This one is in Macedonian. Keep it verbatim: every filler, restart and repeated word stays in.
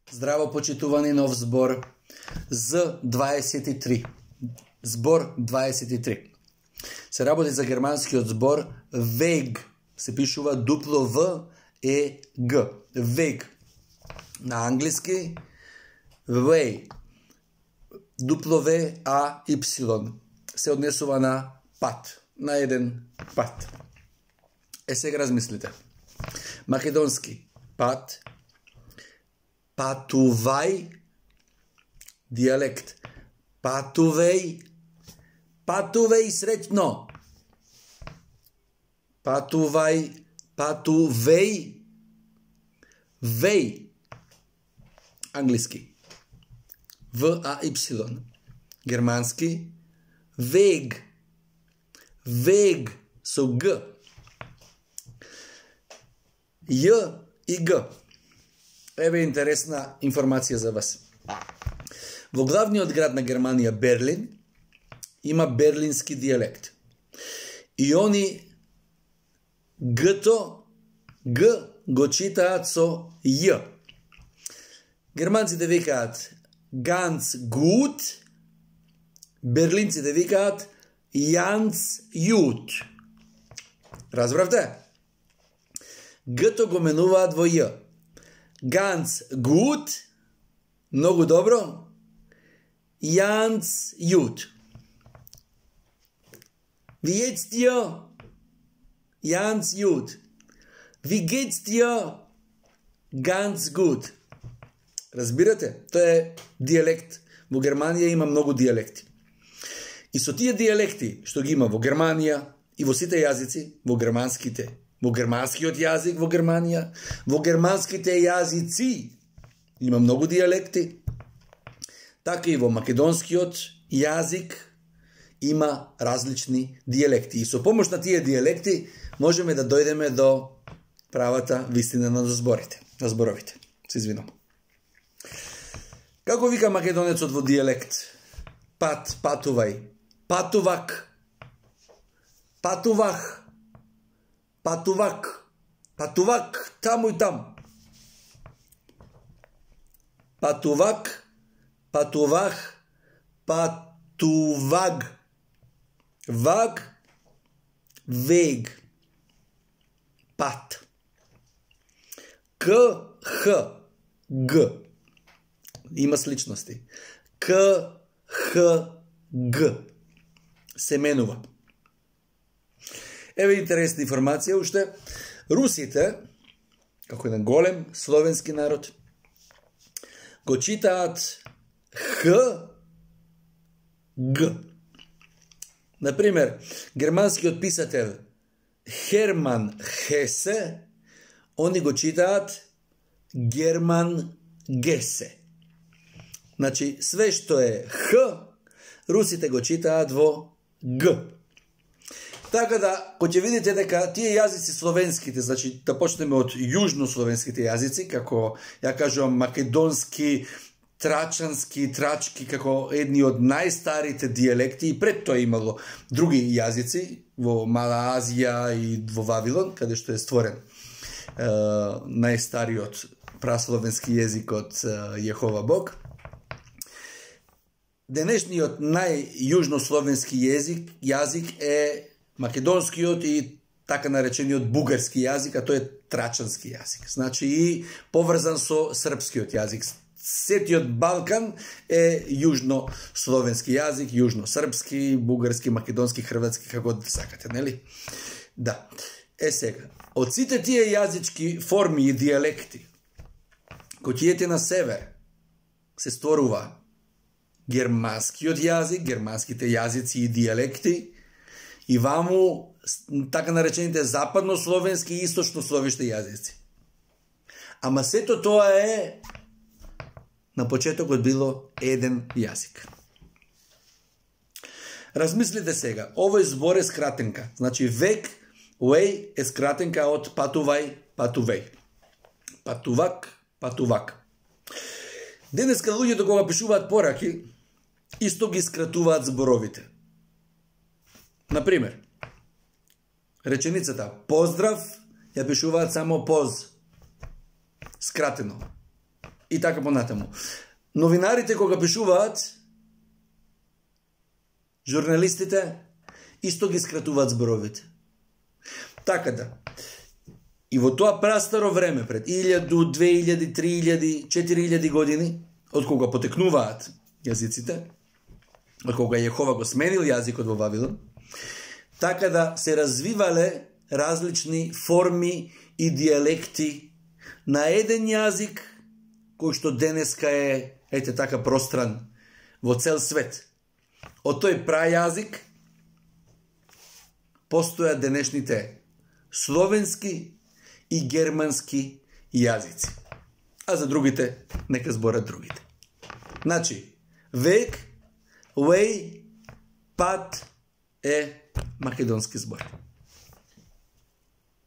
Здраво, почитувани, нов збор З дваесет и три. Збор дваесет и три. Се работи за германскиот збор Weg. Се пишува дупло В Е Г. Weg. На англиски Way. Дупло В А Y. Се однесува на пат. На еден пат. Е, сега размислите. Македонски пат. Патувај, диалект. Патувај, патувај среќно. Патувај, патувај, веј. Англиски. В А Y. Германски. Weg. Weg со Г. Ј и Г. Еве интересна информација за вас. Во главниот град на Германија, Берлин, има берлински диалект. И они Г-то, Г го читаат со Ј. Германците викаат ganz gut, берлинците викаат ganz gut. Разбравте? Г-то го менуваат во Ј. Ganz gut, многу добро, ganz gut. Wie geht's dir? Ganz gut. Wie geht's dir? Ganz gut. Разбирате? Тоа е диалект. Во Германија има многу диалекти. И со тие диалекти што ги има во Германија и во сите јазици, во германските, во германскиот јазик во Германија, во германските јазици има многу диалекти, така и во македонскиот јазик има различни диалекти. И со помош на тие диалекти можеме да дојдеме до правата вистина на зборите, на зборовите. Се извинувам. Како вика македонецот во диалект? Пат, патувај, патувак, патувах, патувак, патувак, таму и там. Патувак, патувах, патуваг. Ваг, вег. Пат. К, Х, Г. Има сличности. К, Х, Г. Се менува. Еве интересна информација уште. Русите, како еден голем словенски народ, го читаат Х, Г. Например, германскиот писател Херман Хесе, они го читаат Герман Гесе. Значи, све што е Х, русите го читаат во Г. Така да, кога ќе видите дека тие јазици словенските, значи да почнеме од јужнословенските јазици, како ја кажувам македонски, трачански, трачки, како едни од најстарите диалекти, и пред тоа имало други јазици во Мала Азија и во Вавилон, каде што е створен е, најстариот прасловенски јазик од Јехова Бог. Денешниот најјужнословенски јазик, јазик е македонскиот и така наречениот бугарски јазик, а тој е трачански јазик. Значи и поврзан со српскиот јазик. Сетиот Балкан е јужнословенски јазик, јужносрпски, бугарски, македонски, хрватски, како да сакате, нели? Да. Е сега, од сите тие јазички форми и диалекти, кога ќе на север, се створува германскиот јазик, германските јазици и диалекти, и ваму така наречените западнословенски и источнословишки јазици. Ама сето тоа е на почетокот било еден јазик. Размислите сега, овој збор е скратенка. Значи век, way е скратенка од патувај, патувеј. Патувак, патувак. Денеска луѓето кога пишуваат пораки, исто ги скратуваат зборовите. Например, реченицата поздрав ја пишуваат само поз. Скратено. и така понатаму. Новинарите кога пишуваат, журналистите исто ги скратуваат зборовите. Така да. И во тоа прастаро време, пред илјаду, две илјади, три илјади, четири илјади години, од кога потекнуваат јазиците, од кога Јехова го сменил јазикот во Вавилон, така да се развивале различни форми и дијалекти на еден јазик, кој што денеска е, ете така, простран во цел свет. Од тој прајазик постојат денешните словенски и германски јазици. А за другите, нека зборат другите. Значи, век, уеј, пат е македонски збор.